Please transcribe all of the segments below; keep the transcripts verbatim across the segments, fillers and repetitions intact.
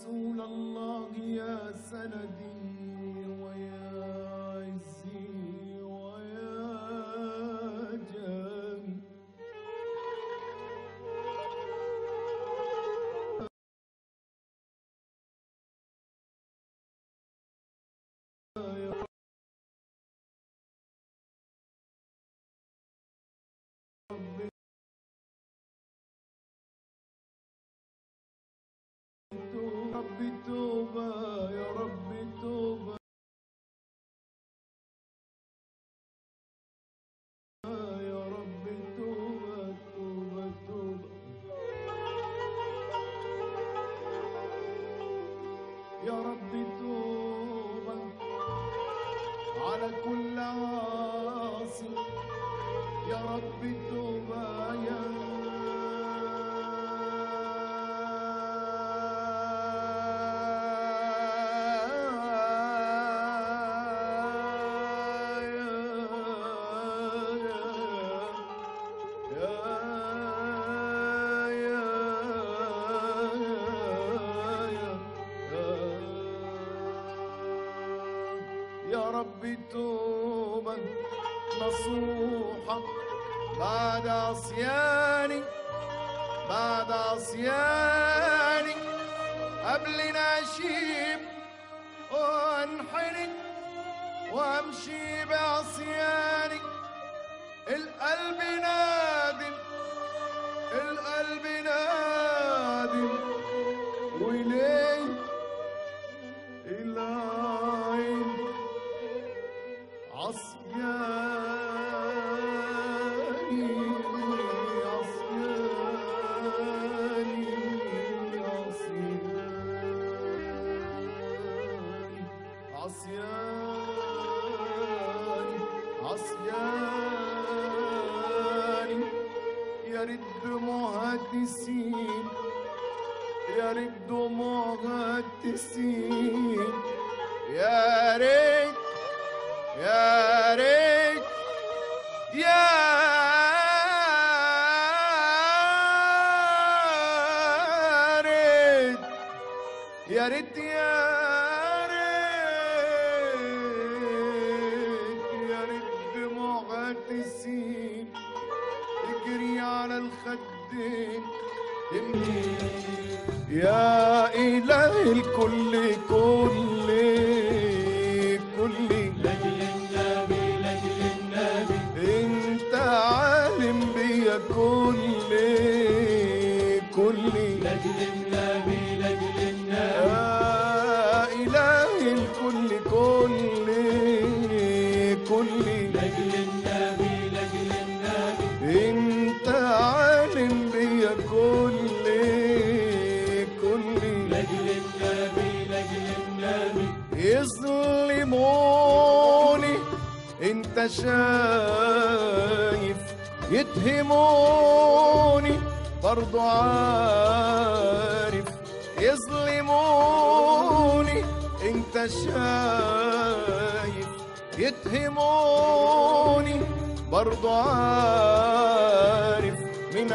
رسول الله يا سندي ويا عزي ويا جامي. ربي توبة يا ربي توبة يا ربي توبة توبة توبة يا ربي توبة على كل عاصي يا ربي توبة يا يا ربي توبة نصوحة بعد عصياني بعد عصياني قبل نشيب وانحرق وامشي بعصياني. القلب نادم القلب نادم وليه العين عصياني عصياني عصياني عصياني عصياني. يا ريت دموعها تسيل يا ريت دموعها تسيل يا ريت يا ريت يا ريت يا ريت يا ريت يا ريت دموعها تسيل تجري على الخدين يا إله الكل كل كل لأجل النبي لأجل النبي انت عالم بيا كل كل لأجل النبي لأجل النبي يا إله الكل كل كل لأجل النبي لأجل النبي انت عالم بيا كل كل لأجل النبي لأجل النبي يظلموني انت شايف يتهموني برضو عارف يظلموني انت شايف يتهموني برضو عارف من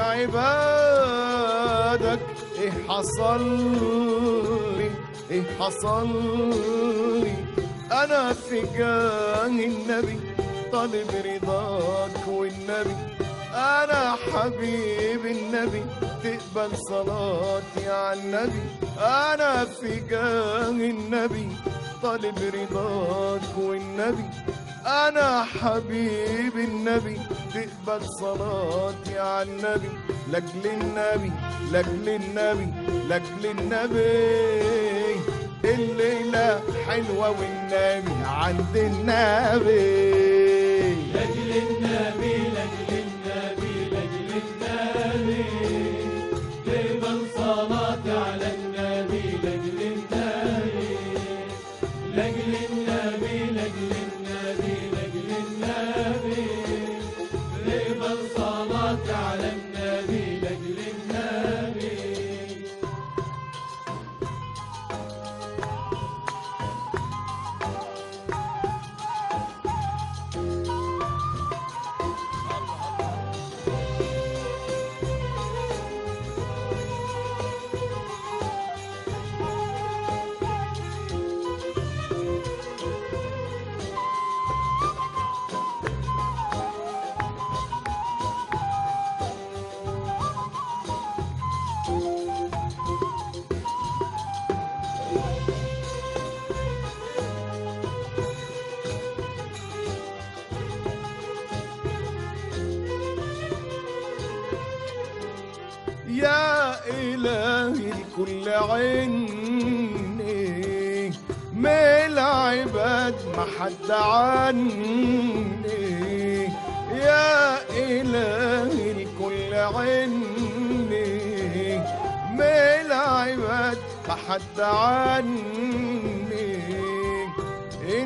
عبادك ايه حصل لي ايه حصل لي. انا في جاه النبي طالب رضاك والنبي انا حبيب النبي تقبل صلاتي على النبي. انا في جاه النبي طالب رضاك والنبي انا حبيب النبي تقبل صلاتي على النبي. لاجل النبي لاجل النبي لاجل النبي الليلة حلوة والنبي عند النبي. لأجل النبي لأجل النبي لأجل النبي تقبل صلاتي على النبي. لأجل النبي لأجل النبي لأجل النبي لأجل النبي تقبل صلاتي على النبي. لأجل النبي الكل عني، من العباد ما حد عني، يا إلهي الكل عني، من العباد ما حد عني. إن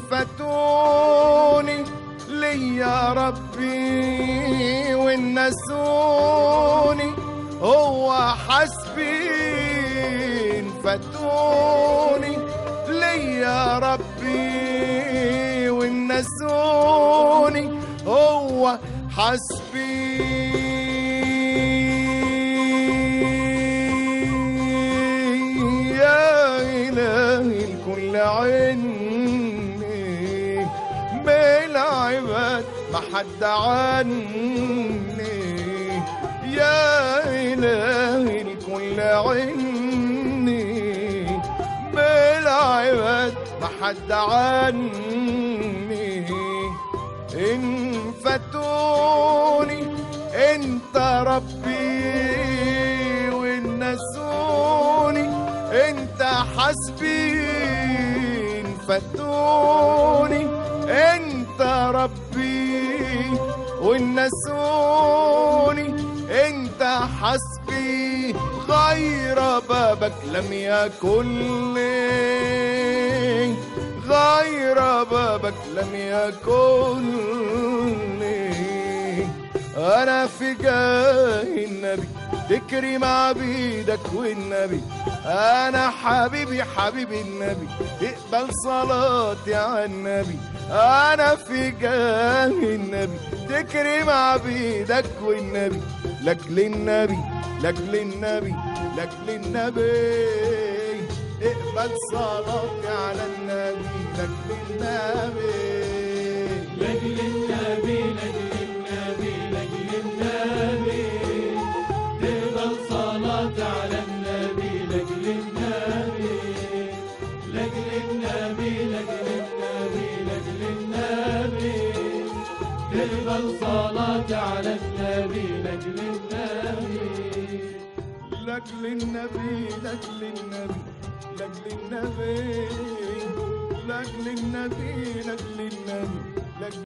فاتوني لي يا ربي وإن نسوني هو حسبي، إن فاتوني لي يا ربي وإن نسوني هو حسبي. يا إلهي الكل عني، بالعباد ما حد عني، يا إلهي الكل عني، بالعباد ما حد عني. إن فاتوني انت ربي وإن نسوني انت حسبي، إن فاتوني انت ربي وإن نسوني انت حسبي. غير بابك لم يكن لي، غير بابك لم يكن لي. أنا في جاه النبي تكرم عبيدك والنبي، أنا حبيبي حبيبي النبي اقبل صلاتي على النبي. أنا في جاه النبي تكرم عبيدك والنبي، لأجل النبي لأجل النبي لأجل النبي اقبل صلاتي على النبي، لأجل النبي لأجل النبي لأجل النبي لأجل النبي تقبل صلاتي على النبي، لأجل النبي لأجل النبي لأجل النبي لأجل النبي تقبل صلاتي على النبي، لأجل النبي لأجل النبي لأجل النبي لأجل النبي لأجل النبي لأجل النبي لأجل